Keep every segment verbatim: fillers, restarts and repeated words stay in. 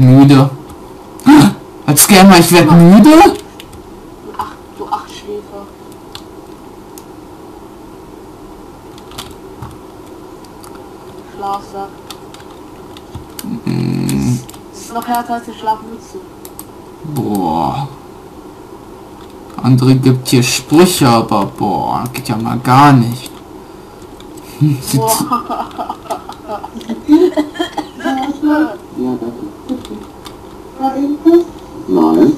Müde. Als gerne, ich werde müde. Ach, du Achtschläfer. Schlafsack. Mm. Das ist noch härter als die Schlafmütze. Boah. Andere gibt hier Sprüche, aber boah, geht ja mal gar nicht. Hm, Boah. Ja, danke. War irgendwas? Nein.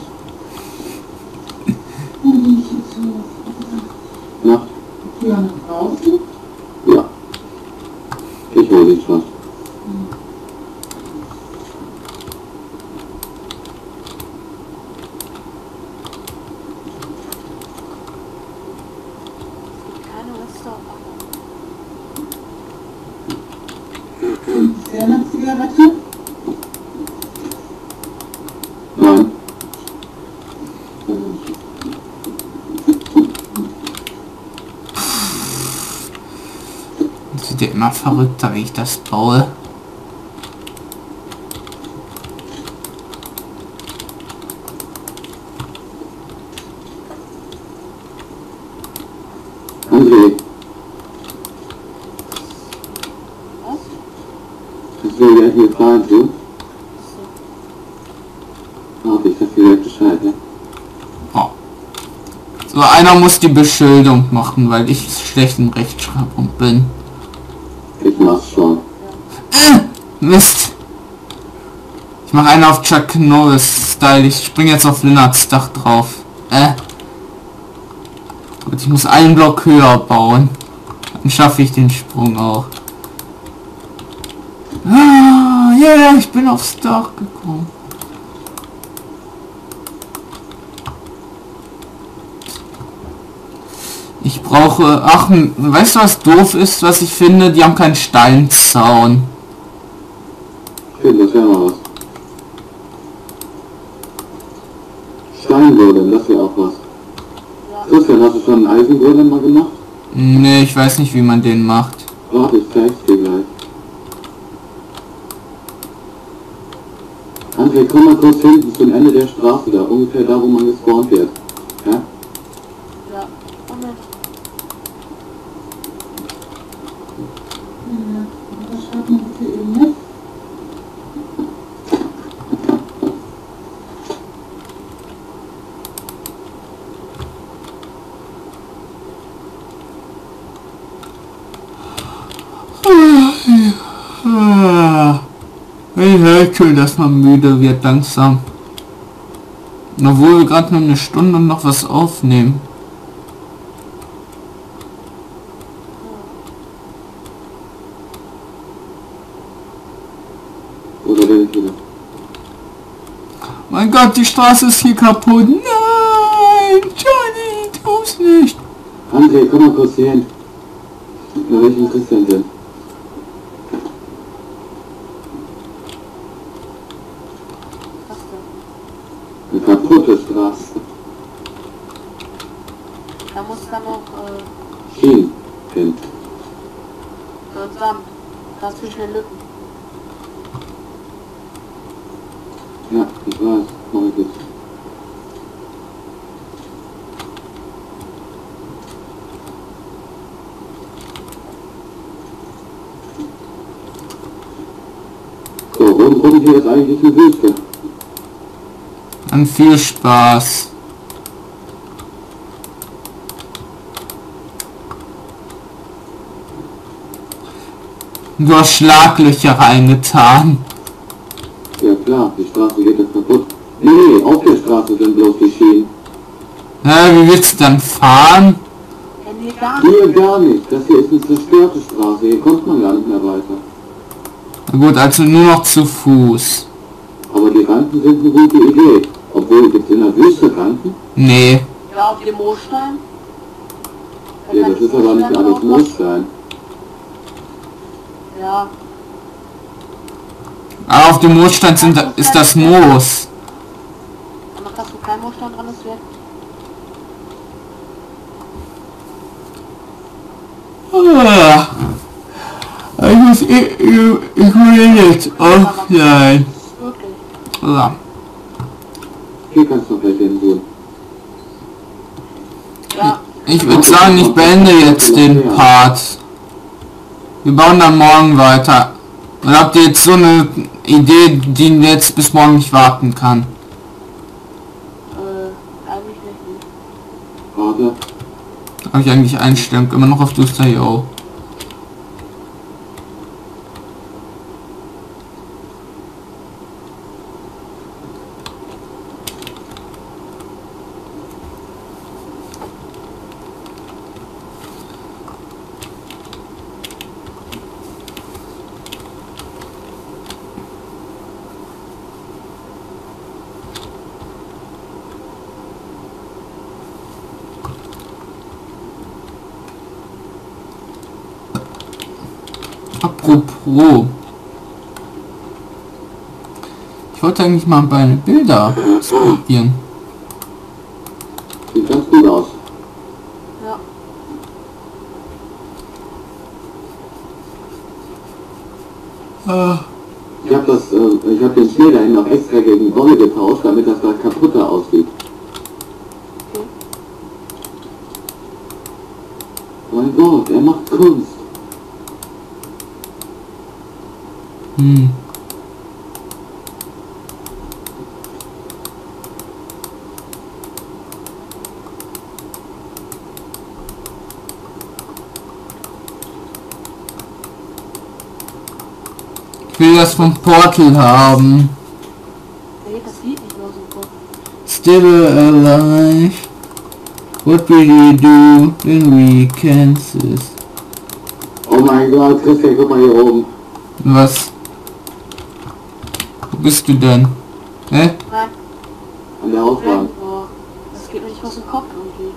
Na? Ja, nach draußen? Ja. Ich hole dich was. Keine Restaurant. Ist der eine Zigarette? Nein. Das wird ja immer verrückter, wie ich das baue. André. Was? Ich will ja hier fahren, du? Ach, ich sag dir Bescheid, ja? Oh. So, einer muss die Beschildung machen, weil ich schlecht in Rechtschreibung bin. Ich mach's schon. Äh, Mist. Ich mache einen auf Chuck Norris Style. Ich springe jetzt auf Lennarts Dach drauf. Äh. Und ich muss einen Block höher bauen. Dann schaffe ich den Sprung auch. Ah, ja, yeah, ich bin aufs Dach gekommen. Ich brauche... Ach, weißt du, was doof ist, was ich finde? Die haben keinen Steinzaun. Schön, das wäre mal was. Steingolem, das wäre auch was. Christian, hast du schon einen Eisengolem mal gemacht? Nee, ich weiß nicht, wie man den macht. Warte, ich zeig's dir gleich. André, komm mal kurz hinten zum Ende der Straße da, ungefähr da, wo man gespawnt wird. Ja? Ja. Moment. Das schreibt man bitte eben nicht. Ich höre, dass man müde wird langsam. Obwohl wir gerade nur eine Stunde noch was aufnehmen. Oder will ich wieder? Mein Gott, die Straße ist hier kaputt. Nein, Johnny, tu's nicht. André, komm mal kurz hier hin. Bei welchem Christian sind? Was denn? Eine kaputte Straße. Da muss dann noch, äh, Schienen hin. äh, Sand. Da zwischen den Lücken. Ja, ich weiß. Mach ich jetzt. So, und, und hier ist eigentlich eine Wüste. Dann viel Spaß. Du hast Schlaglöcher reingetan. Ja klar, die Straße geht jetzt kaputt. Nee, nee, auf der Straße sind bloß die Schienen. Na, wie willst du dann fahren? Ja, nee, gar nicht. Hier gar nicht. Das hier ist eine zerstörte Straße. Hier kommt man gar nicht mehr weiter. Na gut, also nur noch zu Fuß. Aber die Rampen sind eine gute Idee. Obwohl, gibt es in der Wüste Rampen? Nee. Ja, auf dem Moorstein. Da Ja, kann das ich ist aber nicht Moorstein alles drauf machen. Moorstein. Ja. Aber auf dem Moorstein sind, ist das Moos. Aber hast du kein Moorstein dran, ist weg. Ah, ich muss, ich, ich, ich will jetzt offline. Wirklich. Ja. Hier kannst du noch gleich hin tun. Ja, Ich würde sagen, ich beende jetzt den Part. Wir bauen dann morgen weiter. Oder habt ihr jetzt so eine Idee, die jetzt bis morgen nicht warten kann? äh, eigentlich nicht. Warte. Habe ich eigentlich einstellen, immer noch auf Duster Yo. Apropos. Ich wollte eigentlich mal meine Bilder probieren. Sieht ganz gut aus. Ja. Äh, Ich habe das, äh, ich habe den Spiel dahin noch extra gegen Wolle getauscht, damit das da kaputter aussieht. Okay. Mein Gott, er macht Kunst. hm. Ich will das vom Portal haben. Nee, das sieht nicht mehr super. Still alive. What will you do when we cancel? Oh mein Gott, Christian, guck mal hier oben. Was? Wo bist du denn? Hä? Nein, An der Hauswand. oh, das geht mir nicht aus dem Kopf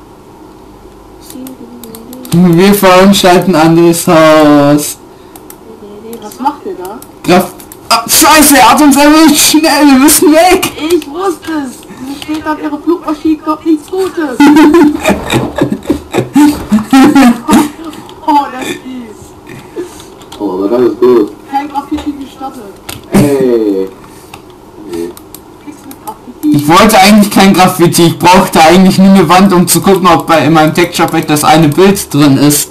irgendwie. Wir veranstalten anderes Haus. Was macht ihr da? Graf. Ah, Scheiße, er hat uns erwischt. Schnell, wir müssen weg. Ich wusste es! Sie steht an ihrer Flugmaschine, kommt nichts Gutes! Oh, der ist fies! Oh, aber das ist gut. Kein Graffiti gestattet. Hey. Nee. Nichts mit Graffiti. Ich wollte eigentlich kein Graffiti. Ich brauchte eigentlich nur eine Wand, um zu gucken, ob bei in meinem Texture Pack das eine Bild drin ist.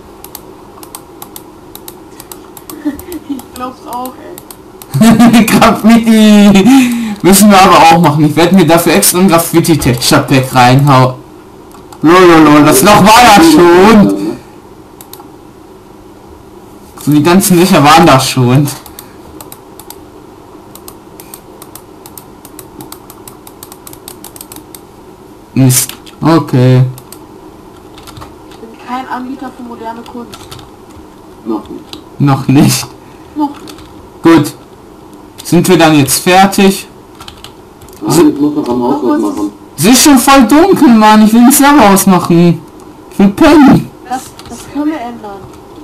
Ich glaub's auch, ey. Graffiti müssen wir aber auch machen. Ich werde mir dafür extra ein Graffiti Texture Pack reinhauen. Lololol, das Loch war ja schon. So die ganzen Löcher waren da schon. Mist. Okay. Ich bin kein Anbieter für moderne Kunst. Noch nicht. Noch nicht. Noch. Gut. Sind wir dann jetzt fertig? Nein, ich muss noch am Haus was machen. Es ist schon voll dunkel, Mann. Ich will nicht selber ausmachen. Ich will pennen. Das, das können wir ändern.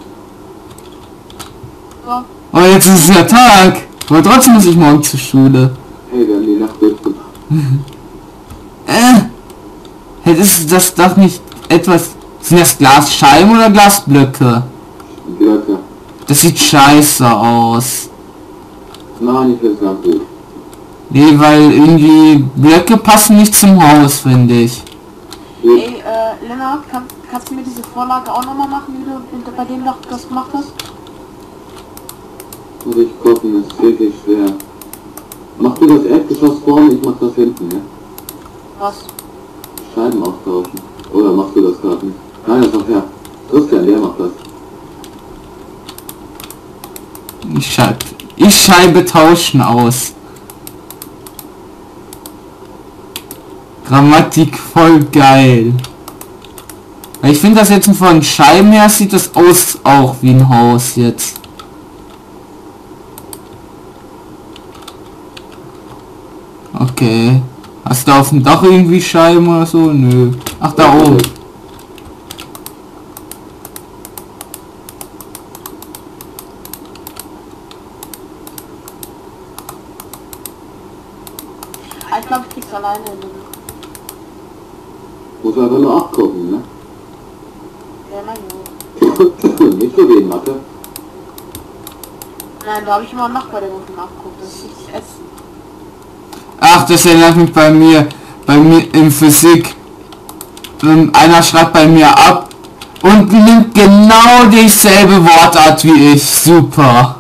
So. Oh, jetzt ist es ja Tag. Aber trotzdem muss ich morgen zur Schule. Hey, wir haben die Nacht durchgemacht. Äh. Hey, ist das doch nicht etwas... Sind das Glasscheiben oder Glasblöcke? Blöcke. Das sieht scheiße aus. Nein, ich finde es ganz gut. Nee, weil irgendwie Blöcke passen nicht zum Haus, finde ich. Gut. Ey, äh, Lennart, kann, kannst du mir diese Vorlage auch nochmal machen, wie du bei dem noch das gemacht hast? Muss ich gucken, das ist wirklich schwer. Mach du das Erdgeschoss vorne, ich mach das hinten, ja? Was? Scheiben austauschen. Oder machst du das gerade nicht? Nein, das macht ja. Christian, der macht das. Ich Scheibe, ich Scheibe tauschen aus. Grammatik voll geil. Ich finde das jetzt von Scheiben her sieht das aus auch wie ein Haus jetzt. Okay. Hast du auf dem Dach irgendwie Scheiben oder so? Nö. Ach, da oben. Ich glaube, ich krieg's alleine hin. Muss einfach nur abgucken, ne? Ja, mein Junge. Nicht so wie in Mathe. Nein, da habe ich immer einen Nachbar, der unten nachguckt. Das ist richtig ätzend. das erinnert mich bei mir, bei mir in Physik. Ähm, einer schreibt bei mir ab und nimmt genau dieselbe Wortart wie ich. Super.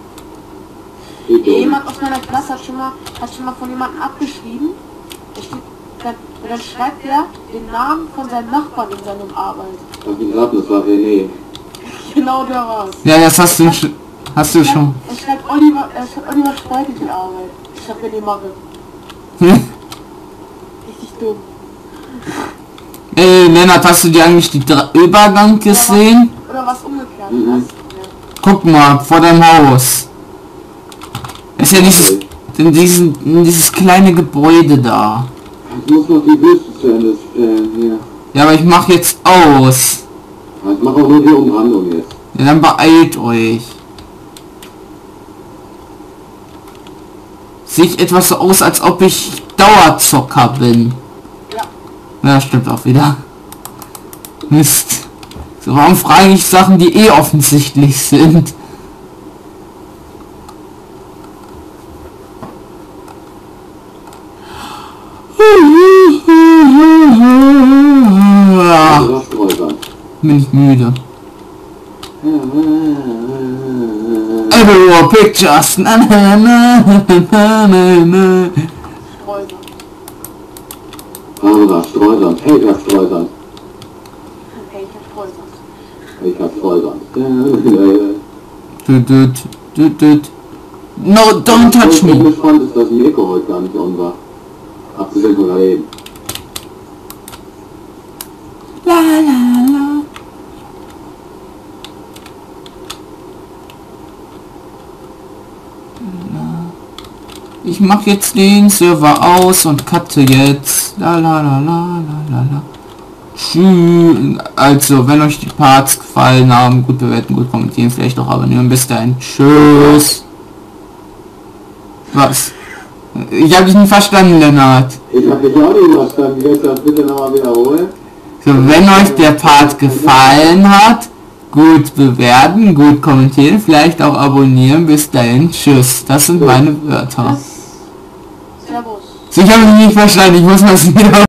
Jemand aus meiner Klasse hat schon mal, hat schon mal von jemandem abgeschrieben. Da steht, dann, dann schreibt er den Namen von seinem Nachbarn in seinem Arbeit. Hab ich gerade, das war René. Genau der war's. Ja, das hast du schon. Hast du schon. Er schreibt Oliver, er schreibt Oliver Spalte die Arbeit. Ich schreibe René Magge. Hm? Richtig dumm. Ey, Lennart, hast du dir eigentlich die Dra Übergang gesehen? Oder was umgekehrt. Mhm. Was? Ja. Guck mal, vor deinem Haus. Ist ja dieses, in diesen, in dieses kleine Gebäude da. Ich muss noch die Wüste zu Ende stellen, hier. Ja, aber ich mach jetzt aus. Ich mache auch nur die Umrandung jetzt. Ja, dann beeilt euch. Sieht etwas so aus, als ob ich Dauerzocker bin. Ja. Ja, stimmt auch wieder. Mist. So, warum frage ich Sachen, die eh offensichtlich sind? Also das Streusand. Bin ich müde. Everywhere pictures. Na, na, na, na, na, na. Streuser. Also das Streusand. Hey, das Streusand. Okay, ich hab Streuser. Ich hab Streusand. Du, du, du, du. No, don't touch Ich bin me. gespannt, ist das Mikro heute gar nicht unser. Abgesehen von daneben. La, la, la. Ich mach jetzt den Server aus und cutte jetzt. La la la la la la la. Tschüss. Also, wenn euch die Parts gefallen haben, gut bewerten, gut kommentieren, vielleicht auch abonnieren. Bis dahin. Tschüss. Was? Ich habe dich nicht verstanden, Lennart. Ich hab dich auch nicht verstanden. Willst du das bitte nochmal wiederholen? So, wenn euch der Part gefallen hat, gut bewerten, gut kommentieren, vielleicht auch abonnieren. Bis dahin. Tschüss. Das sind meine Wörter. Servus. So, ich habe mich nicht verstanden. Ich muss mal wieder